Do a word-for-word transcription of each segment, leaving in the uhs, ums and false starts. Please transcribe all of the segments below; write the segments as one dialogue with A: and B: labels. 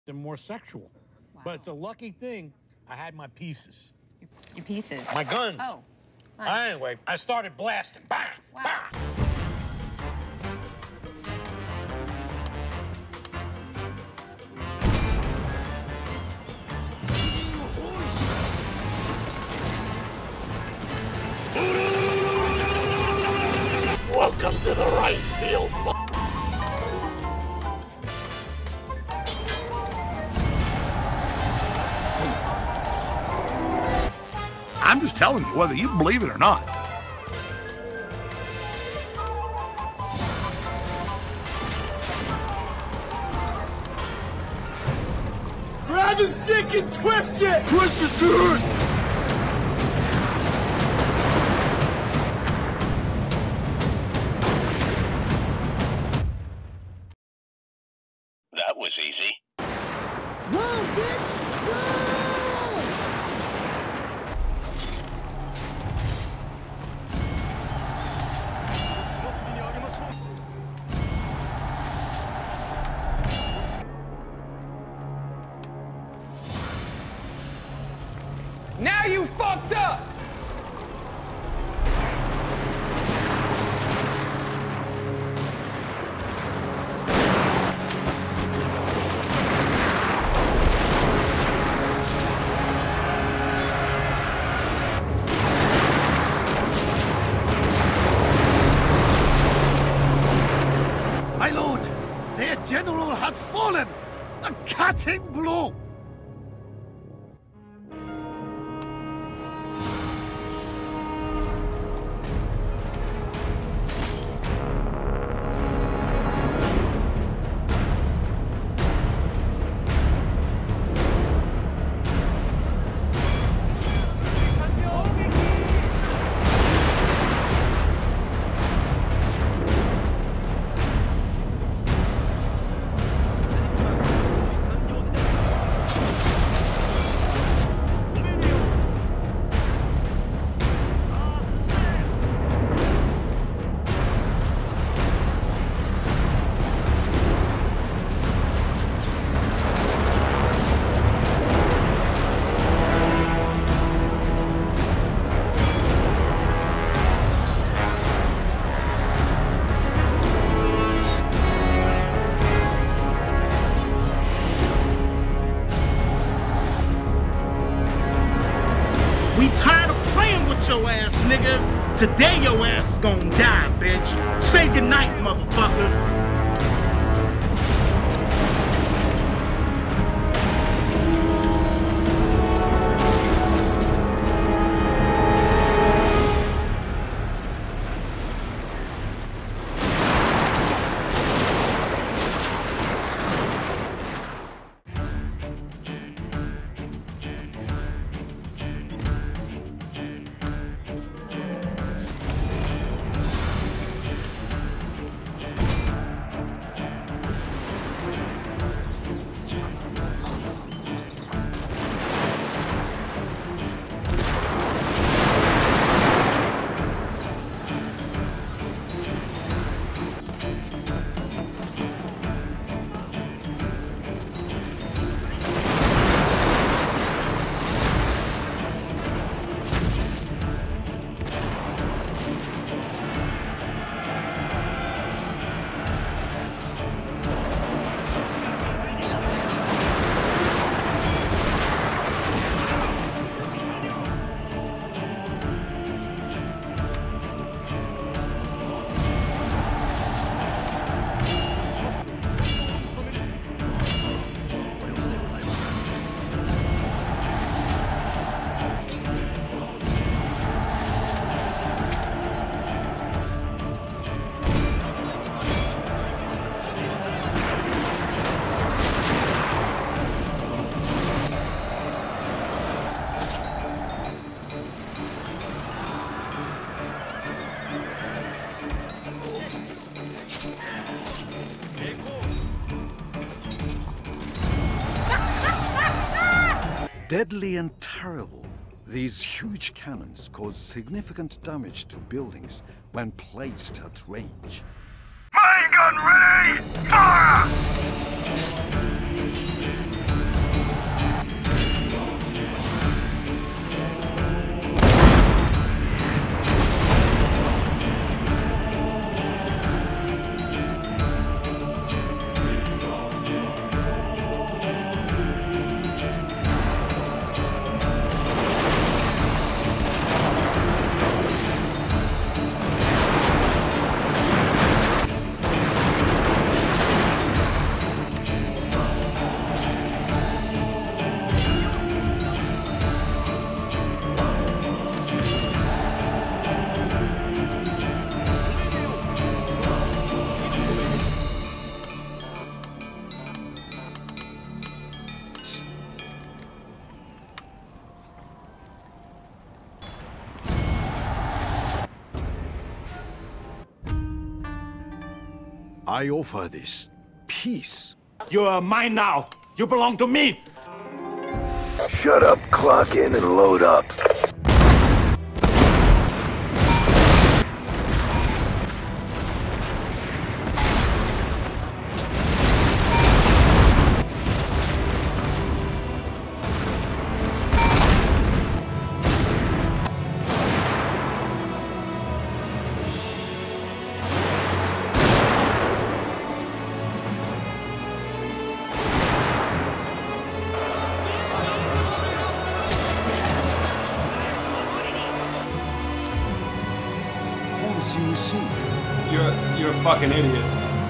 A: they're more sexual. Wow. But it's a lucky thing I had my pieces.
B: Your, your pieces?
A: My guns.
B: Oh.
A: Fine. Anyway, I started blasting. Bang!
B: Wow.
A: Bang!
C: Welcome to the rice fields.
D: I'm just telling you, whether you believe it or not.
C: Grab his stick and twist it!
D: Twist it, dude!
C: That was easy.
E: Whoa, bitch! Whoa!
F: Now you fucked up!
D: My lord, their general has fallen! A cutting blow!
G: Today your ass is gonna die, bitch. Say goodnight, motherfucker.
H: Deadly and terrible, these huge cannons cause significant damage to buildings when placed at range.
D: Mine gun ready! Fire!
H: I offer this peace.
G: You are mine now. You belong to me.
B: Shut up, clock in, and load up.
I: You're, you're a fucking idiot.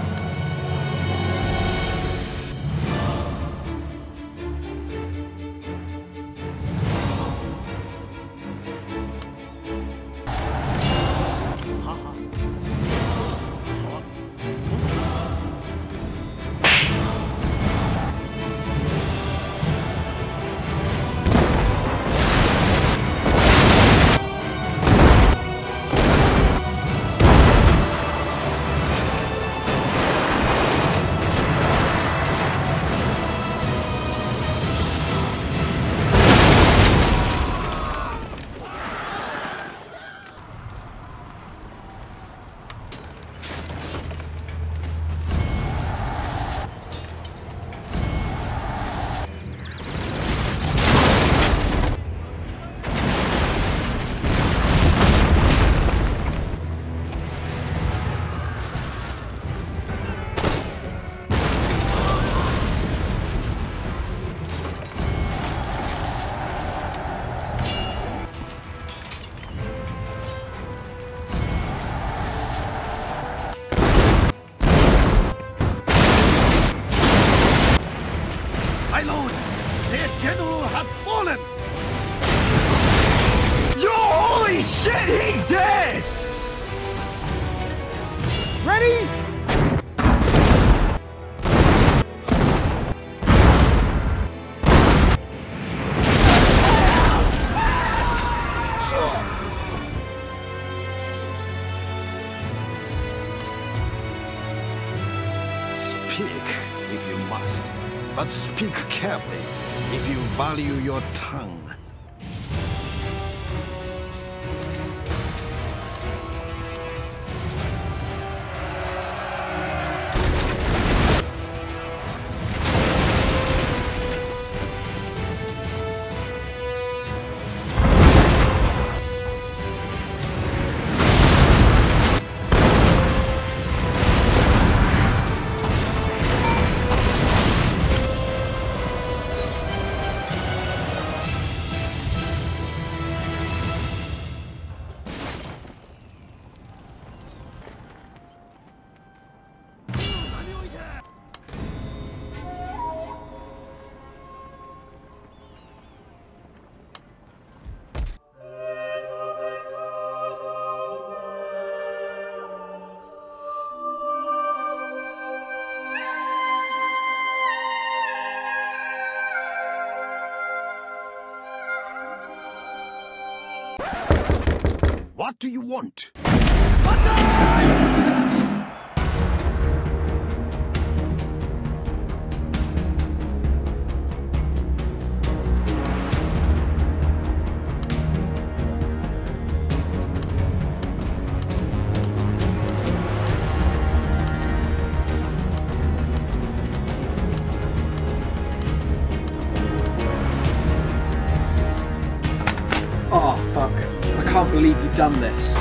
D: My lord, their general has fallen!
C: Yo, holy shit, he dead! Ready?
H: Speak, if you must. But speak carefully, if you value your tongue. What do you want?
J: Oh, fuck. I can't believe you've done this.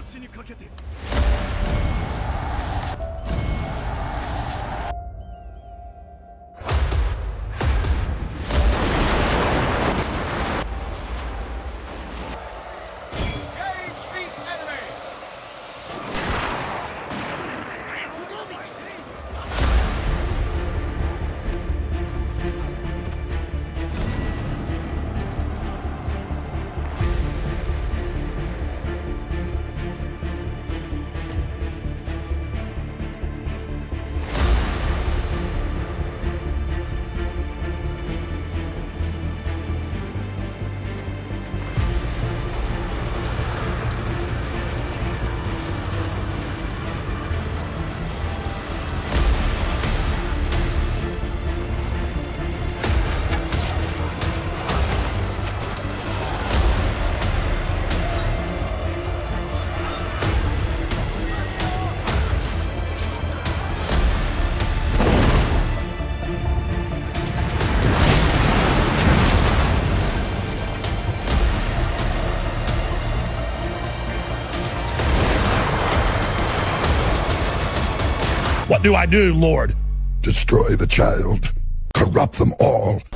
B: What do I do, Lord? Destroy the child. Corrupt them all.